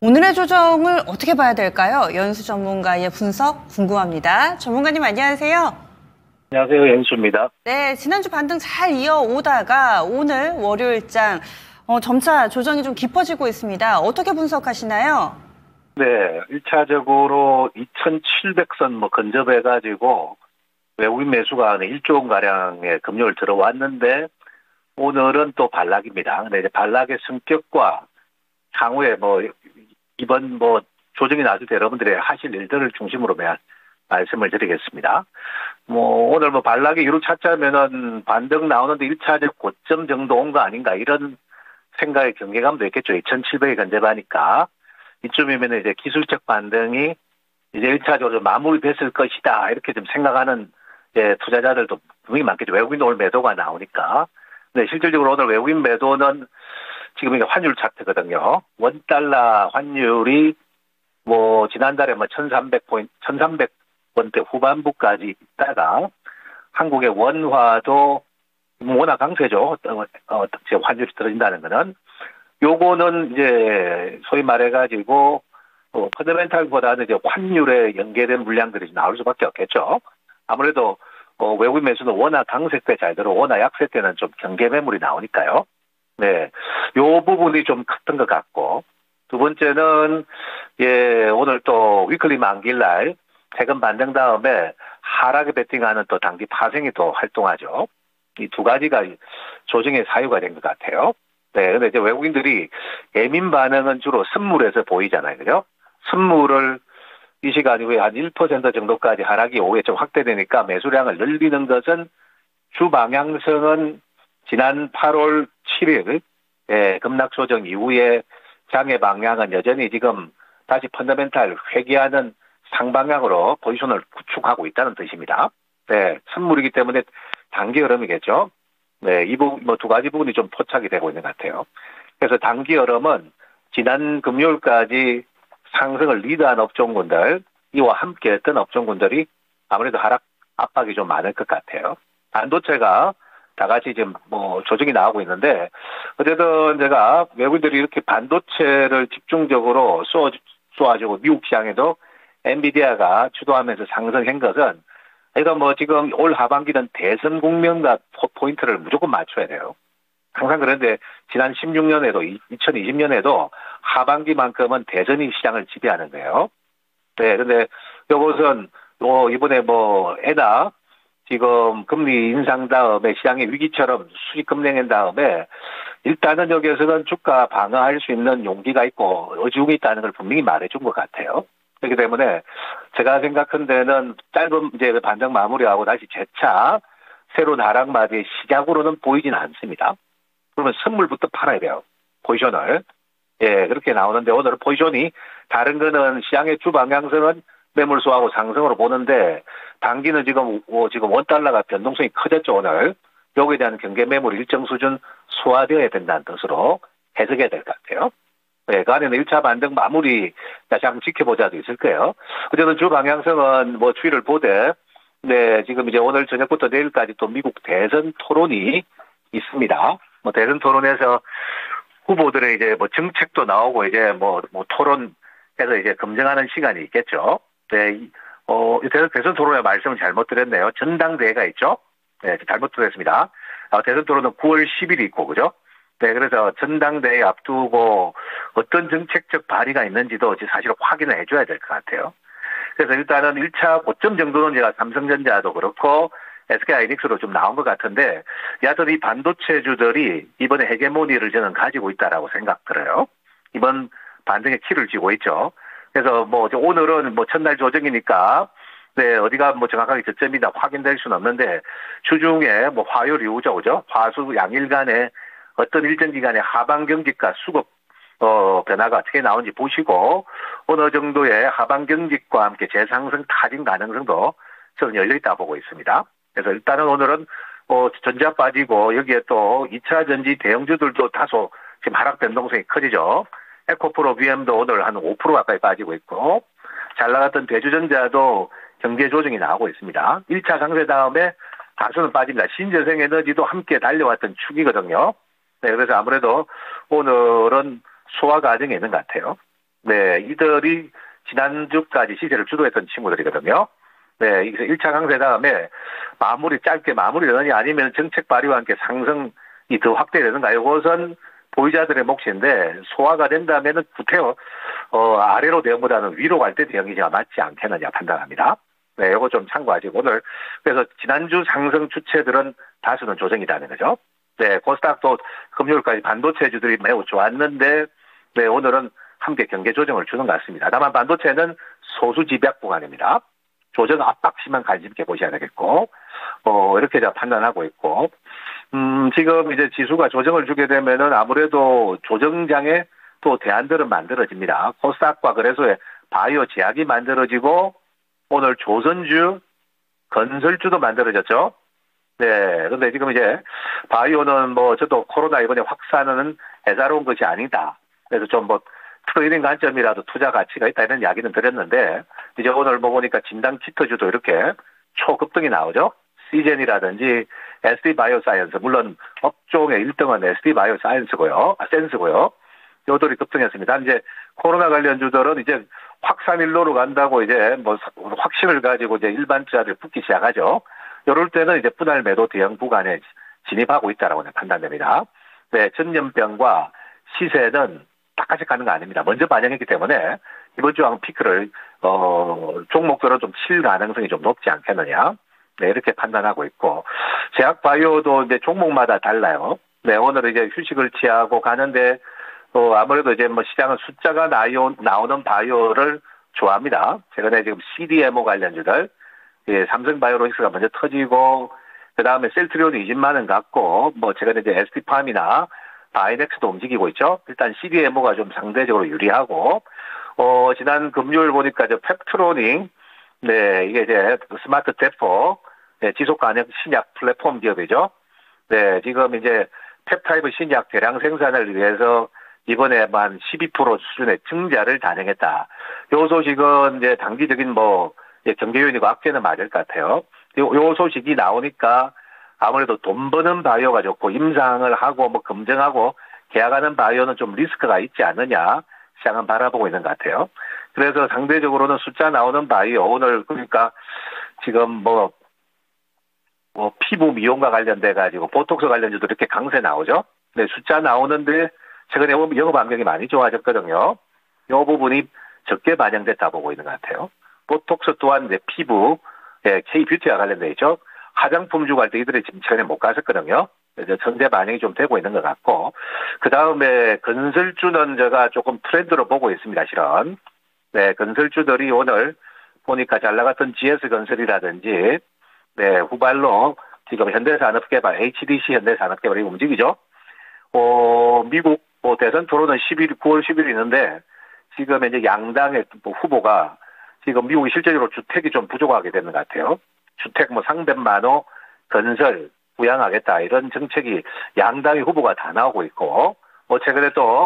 오늘의 조정을 어떻게 봐야 될까요? 연수 전문가의 분석 궁금합니다. 전문가님 안녕하세요. 안녕하세요. 연수입니다. 네, 지난주 반등 잘 이어오다가 오늘 월요일장 점차 조정이 좀 깊어지고 있습니다. 어떻게 분석하시나요? 네, 1차적으로 2,700선 근접해가지고 외국인 매수가 1조 원가량의 금요일 들어왔는데 오늘은 또 반락입니다. 근데 이제 반락의 성격과 향후에 이번 조정이 나실 때 여러분들이 하실 일들을 중심으로 말씀을 드리겠습니다. 오늘 반락이 이루 찾자면은 반등 나오는데 1차적 고점 정도 온 거 아닌가 이런 생각의 경계감도 있겠죠. 2,700이 근접하니까. 이쯤이면 이제 기술적 반등이 이제 1차적으로 마무리됐을 것이다. 이렇게 좀 생각하는 이제 투자자들도 분명히 많겠죠. 외국인 오늘 매도가 나오니까. 근데 실질적으로 오늘 외국인 매도는 지금 이게 환율 차트거든요. 원달러 환율이 지난달에 1,300원대 후반부까지 있다가 한국의 원화도 워낙 강세죠. 환율이 떨어진다는 거는. 요거는 이제 소위 말해가지고 펀더멘탈보다는 이제 환율에 연계된 물량들이 나올 수밖에 없겠죠. 아무래도 외국인 매수는 워낙 강세 때 잘 들어, 워낙 약세 때는 좀 경계 매물이 나오니까요. 네, 요 부분이 좀 컸던 것 같고, 두 번째는 오늘 또 위클리 만기일날 세금 반등 다음에 하락에 베팅하는 또 단기 파생이 또 활동하죠. 이 두 가지가 조정의 사유가 된 것 같아요. 네, 근데 이제 외국인들이 예민 반응은 주로 선물에서 보이잖아요. 그죠? 선물을 이 시간 이후에 한 1% 정도까지 하락이 오후에 좀 확대되니까 매수량을 늘리는 것은 주 방향성은 지난 8월 7일 급락 조정 이후에 장의 방향은 여전히 지금 다시 펀더멘탈 회귀하는 상방향으로 포지션을 구축하고 있다는 뜻입니다. 네, 선물이기 때문에 단기 흐름이겠죠. 네, 이 부분, 두 가지 부분이 좀 포착이 되고 있는 것 같아요. 그래서 단기 흐름은 지난 금요일까지 상승을 리드한 업종군들, 이와 함께 했던 업종군들이 아무래도 하락 압박이 좀 많을 것 같아요. 반도체가 다 같이 지금 조정이 나오고 있는데, 어쨌든 제가 외국인들이 이렇게 반도체를 집중적으로 쏘아주고 미국 시장에도 엔비디아가 주도하면서 상승한 것은 그러니까 지금 올 하반기는 대선 국면과 포인트를 무조건 맞춰야 돼요. 항상 그런데 지난 16년에도 2020년에도 하반기만큼은 대선이 시장을 지배하는 거예요. 네, 근데 이것은 이번에 에다 지금 금리 인상 다음에 시장의 위기처럼 수직 급냉한 다음에 일단은 여기에서는 주가 방어할 수 있는 용기가 있고 의지가 있다는 걸 분명히 말해준 것 같아요. 그렇기 때문에 제가 생각한 데는 짧은 이제 반등 마무리하고 다시 재차 새로운 하락마디의 시작으로는 보이진 않습니다. 그러면 선물부터 팔아야 돼요. 포지션을. 그렇게 나오는데 오늘 포지션이 다른 거는 시장의 주 방향성은 매물수하고 상승으로 보는데 단기는 지금 원달러가 변동성이 커졌죠, 오늘. 여기에 대한 경계 매물 일정 수준 소화되어야 된다는 뜻으로 해석해야 될 것 같아요. 네, 그 안에는 1차 반등 마무리 다시 한번 지켜보자도 있을 거예요. 어쨌든 주 방향성은 추이를 보되, 네, 지금 이제 오늘 저녁부터 내일까지 또 미국 대선 토론이 있습니다. 대선 토론에서 후보들의 이제 정책도 나오고 이제 토론해서 이제 검증하는 시간이 있겠죠. 네, 대선 토론의 말씀을 잘못 드렸네요. 전당대회가 있죠. 네, 잘못 드렸습니다. 대선 토론은 9월 10일이 있고, 그죠? 네, 그래서 전당대회 앞두고 어떤 정책적 발의가 있는지도 사실 확인을 해줘야 될 것 같아요. 그래서 일단은 1차 고점 정도는 제가 삼성전자도 그렇고 SK하이닉스로 좀 나온 것 같은데, 여하튼 이 반도체주들이 이번에 헤게모니를 저는 가지고 있다라고 생각 들어요. 이번 반등의 키를 쥐고 있죠. 그래서 오늘은 첫날 조정이니까, 네, 어디가 정확하게 저점이다 확인될 수는 없는데, 주중에 화요일 이후죠, 그죠? 화수 양일 간에 어떤 일정 기간에 하방 경직과 수급 변화가 어떻게 나오는지 보시고 어느 정도의 하방 경직과 함께 재상승 타진 가능성도 저는 열려 있다 보고 있습니다. 그래서 일단은 오늘은 전자 빠지고 여기에 또 2차 전지 대형주들도 다소 지금 하락 변동성이 커지죠. 에코프로 BM도 오늘 한 5% 가까이 빠지고 있고 잘 나갔던 대주전자도 경제 조정이 나오고 있습니다. 1차 강세 다음에 다수는 빠집니다. 신재생에너지도 함께 달려왔던 축이거든요. 네, 그래서 아무래도 오늘은 소화 과정에 있는 것 같아요. 네, 이들이 지난주까지 시세를 주도했던 친구들이거든요. 네, 이게 1차 강세 다음에 짧게 마무리되느냐 아니면 정책 발의와 함께 상승이 더 확대되는가 이것은 보유자들의 몫인데 소화가 된다면은 구태여 아래로 대응보다는 위로 갈 때 대응이 제가 맞지 않겠느냐 판단합니다. 네, 이거 좀 참고하시고 오늘 그래서 지난주 상승 주체들은 다수는 조정이라는 거죠. 네, 코스닥도 금요일까지 반도체주들이 매우 좋았는데 네, 오늘은 함께 경계 조정을 주는 것 같습니다. 다만 반도체는 소수 집약 구간입니다. 조정 압박 심한 관심 있게 보셔야 되겠고, 이렇게 제가 판단하고 있고, 지금 이제 지수가 조정을 주게 되면은 아무래도 조정장에 또 대안들은 만들어집니다. 코스닥과 거래소에 바이오 제약이 만들어지고, 오늘 조선주, 건설주도 만들어졌죠. 네. 근데 지금 이제 바이오는 저도 코로나 이번에 확산은 애사로운 것이 아니다. 그래서 좀 트레이딩 관점이라도 투자 가치가 있다 이런 이야기는 드렸는데 이제 오늘 보니까 진단 키트주도 이렇게 초급등이 나오죠. 시젠이라든지 SD 바이오사이언스 물론 업종의 1등은 SD 바이오사이언스고요. 센스고요. 요들이 급등했습니다. 이제 코로나 관련 주들은 이제 확산일로로 간다고 이제 확신을 가지고 이제 일반 투자를 붙기 시작하죠. 이럴 때는 이제 분할 매도 대형 구간에 진입하고 있다라고 판단됩니다. 네, 전염병과 시세는 똑같이 가는 거 아닙니다. 먼저 반영했기 때문에 이번 주 피크를 종목들은 좀 칠 가능성이 좀 높지 않겠느냐. 네, 이렇게 판단하고 있고 제약 바이오도 이제 종목마다 달라요. 네, 오늘 이제 휴식을 취하고 가는데 아무래도 이제 시장은 숫자가 나오는 바이오를 좋아합니다. 최근에 지금 CDMO 관련주들 예, 삼성바이오로직스가 먼저 터지고 그 다음에 셀트리온이 20만 원 갖고 최근에 이제 ST팜이나 바이넥스도 움직이고 있죠. 일단 CDMO가 좀 상대적으로 유리하고, 지난 금요일 보니까 펩트로닝, 네, 이게 이제 스마트 대포, 네, 지속 가능 신약 플랫폼 기업이죠. 네, 지금 이제 펩타이드 신약 대량 생산을 위해서 이번에 한 12% 수준의 증자를 단행했다. 요 소식은 이제 단기적인 경제 요인이고 악재는 맞을 것 같아요. 요 소식이 나오니까 아무래도 돈 버는 바이오가 좋고 임상을 하고 검증하고 계약하는 바이오는 좀 리스크가 있지 않느냐 시장은 바라보고 있는 것 같아요. 그래서 상대적으로는 숫자 나오는 바이오 오늘 그러니까 지금 피부 미용과 관련돼 가지고 보톡스 관련주도 이렇게 강세 나오죠. 네, 숫자 나오는데 최근에 영업 환경이 많이 좋아졌거든요. 이 부분이 적게 반영됐다 보고 있는 것 같아요. 보톡스 또한 이제 피부, K-뷰티와 관련돼 있죠. 화장품주 갈 때 이들이 지금 최근에 못 갔었거든요. 이제 전세 반영이 좀 되고 있는 것 같고, 그 다음에 건설주는 제가 조금 트렌드로 보고 있습니다, 실은. 네, 건설주들이 오늘 보니까 잘 나갔던 GS건설이라든지, 네, 후발로 지금 현대산업개발, HDC 현대산업개발이 움직이죠. 미국 대선 토론은 9월 10일 있는데, 지금 이제 양당의 후보가 지금 미국이 실제로 주택이 좀 부족하게 되는 것 같아요. 주택 상백만호 건설 부양하겠다 이런 정책이 양당의 후보가 다 나오고 있고 최근에 또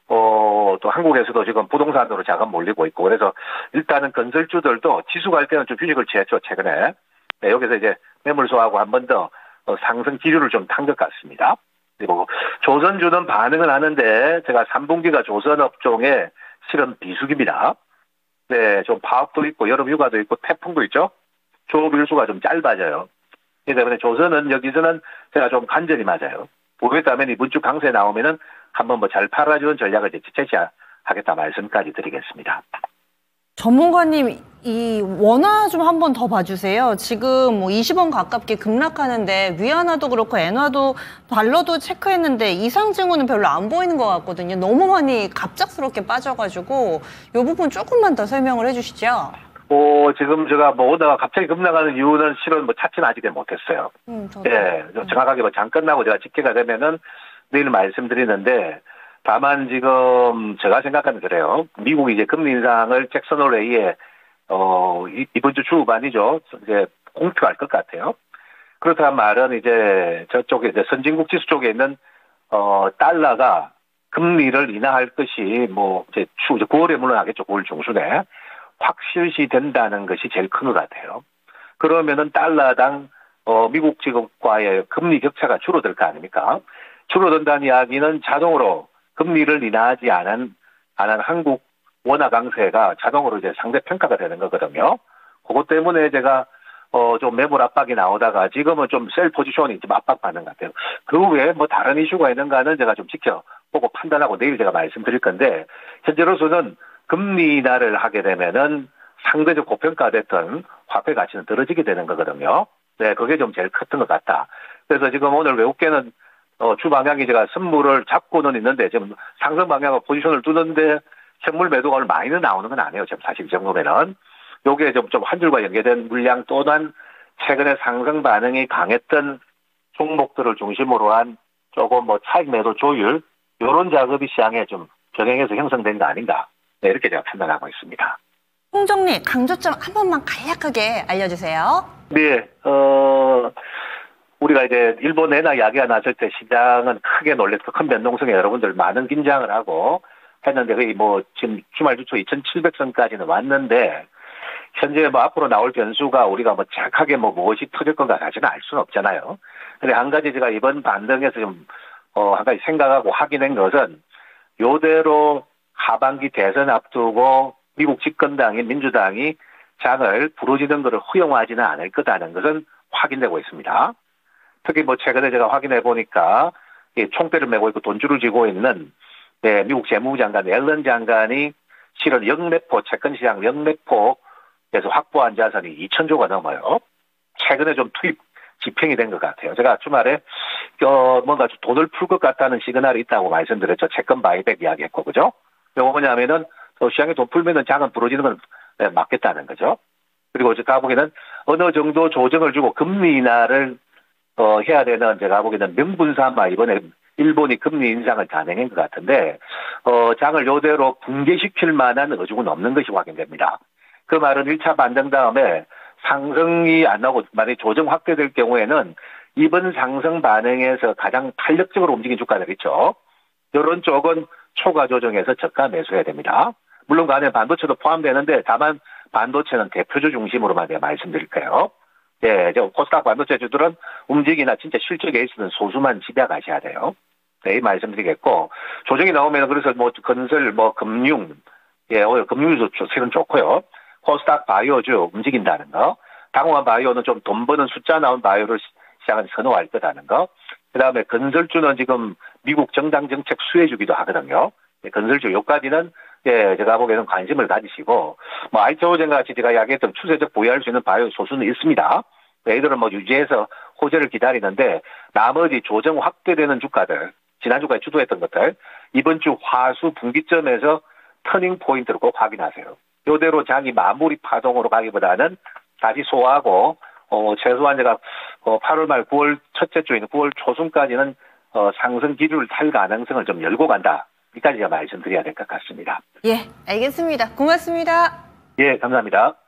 한국에서도 지금 부동산으로 자금 몰리고 있고 그래서 일단은 건설주들도 지수 갈 때는 좀 휴식을 취했죠 최근에. 네, 여기서 이제 매물소하고 한 번 더 상승 기류를 좀 탄 것 같습니다. 그리고 조선주는 반응을 하는데 제가 3분기가 조선업종의 실은 비수기입니다. 네, 좀 파업도 있고 여름 휴가도 있고 태풍도 있죠. 조업 일수가 좀 짧아져요. 그렇기 때문에 조선은 여기서는 제가 좀 간절히 맞아요. 보겠다면 이번 주 강세 나오면은 한번 잘 팔아주는 전략을 이제 제시하겠다 말씀까지 드리겠습니다. 전문가님, 이 원화 좀 한번 더 봐주세요. 지금 20원 가깝게 급락하는데 위안화도 그렇고 엔화도 달러도 체크했는데 이상 징후는 별로 안 보이는 것 같거든요. 너무 많이 갑작스럽게 빠져가지고 이 부분 조금만 더 설명을 해주시죠. 지금 제가 오다가 갑자기 급락하는 이유는 실은 찾지는 아직 못했어요. 예, 정확하게 장 끝나고 제가 집계가 되면은 내일 말씀드리는데 다만 지금 제가 생각하는 그래요. 미국이 이제 금리 인상을 잭슨 홀레이에 이번 주 후반이죠. 이제 공표할 것 같아요. 그렇다는 말은 이제 저쪽에 이제 선진국 지수 쪽에 있는 달러가 금리를 인하할 것이 이제 9월에 물러나겠죠. 9월 중순에 확실시 된다는 것이 제일 큰 것 같아요. 그러면은 달러당 미국 지급과의 금리 격차가 줄어들 거 아닙니까? 줄어든다는 이야기는 자동으로 금리를 인하하지 않은 한국 원화 강세가 자동으로 이제 상대 평가가 되는 거거든요. 그것 때문에 제가 좀 매물 압박이 나오다가 지금은 좀 셀 포지션이 좀 압박받는 것 같아요. 그 후에 뭐 다른 이슈가 있는가는 제가 좀 지켜보고 판단하고 내일 제가 말씀드릴 건데, 현재로서는 금리 인하를 하게 되면은 상대적 고평가됐던 화폐 가치는 떨어지게 되는 거거든요. 네, 그게 좀 제일 컸던 것 같다. 그래서 지금 오늘 외국계는 주 방향이 제가 선물을 잡고는 있는데 지금 상승 방향으로 포지션을 두는데 현물 매도가 오늘 많이는 나오는 건 아니에요. 지금 사실 정도면은 요게 좀 한 줄과 연계된 물량 또는 최근에 상승 반응이 강했던 종목들을 중심으로 한 조금 뭐 차익 매도 조율 이런 작업이 시장에 좀 병행해서 형성된 거 아닌가. 네, 이렇게 제가 판단하고 있습니다. 홍정리 강조점 한 번만 간략하게 알려주세요. 네, 우리가 이제 일본 엔화 이야기가 나설 때 시장은 크게 놀래서 큰 변동성에 여러분들 많은 긴장을 하고 했는데 거의 뭐 지금 주말 주초 2,700선까지는 왔는데 현재 뭐 앞으로 나올 변수가 우리가 뭐 정확하게 뭐 무엇이 터질 건가 사실은 알 수는 없잖아요. 근데 한 가지 제가 이번 반등에서 좀 한 가지 생각하고 확인한 것은 요대로 하반기 대선 앞두고 미국 집권당인 민주당이 장을 부르짖는 것을 허용하지는 않을 거다는 것은 확인되고 있습니다. 특히 뭐 최근에 제가 확인해 보니까 총대를 메고 있고 돈줄을 쥐고 있는 미국 재무부 장관 앨런 장관이 실은 영매포 채권시장 영매포에서 확보한 자산이 2,000조가 넘어요. 최근에 좀 투입 집행이 된 것 같아요. 제가 주말에 뭔가 돈을 풀 것 같다는 시그널이 있다고 말씀드렸죠. 채권 바이백 이야기했고, 그죠? 이거 뭐냐면은 시장에 돈 풀면은 장은 부러지는 건 맞겠다는 거죠. 그리고 제가 보기에는 어느 정도 조정을 주고 금리 인하를 해야 되는, 제가 보기에는 명분삼아 이번에 일본이 금리 인상을 단행한 것 같은데 장을 요대로 붕괴시킬 만한 의중은 없는 것이 확인됩니다. 그 말은 1차 반등 다음에 상승이 안 나오고 만약에 조정 확대될 경우에는 이번 상승 반응에서 가장 탄력적으로 움직인 주가들 있죠. 이런 쪽은 초과 조정해서 저가 매수해야 됩니다. 물론 그 안에 반도체도 포함되는데 다만 반도체는 대표주 중심으로만 내가 말씀드릴게요. 예, 코스닥 반도체주들은 움직이나 진짜 실적에 있어서는 소수만 집약하셔야 돼요. 네, 말씀드리겠고, 조정이 나오면 그래서 뭐 건설, 뭐 금융, 오히려 금융주 실은 좋고요. 코스닥 바이오주 움직인다는 거, 당황한 바이오는 좀 돈 버는 숫자 나온 바이오를 시장은 선호할 거다는 거, 그 다음에 건설주는 지금 미국 정당 정책 수혜주기도 하거든요. 건설주 요까지는 제가 보기에는 관심을 가지시고, 뭐 알트오젠 같이 제가 이야기했던 추세적 보유할 수 있는 바이오 소수는 있습니다. 얘들은 뭐 유지해서 호재를 기다리는데 나머지 조정 확대되는 주가들, 지난 주까지 주도했던 것들 이번 주 화수 분기점에서 터닝 포인트를 꼭 확인하세요. 이대로 장이 마무리 파동으로 가기보다는 다시 소화하고 최소한 제가 8월 말 9월 첫째 주인 9월 초순까지는 상승 기류를 탈 가능성을 좀 열고 간다. 여기까지 제가 말씀드려야 될 것 같습니다. 예, 알겠습니다. 고맙습니다. 예, 감사합니다.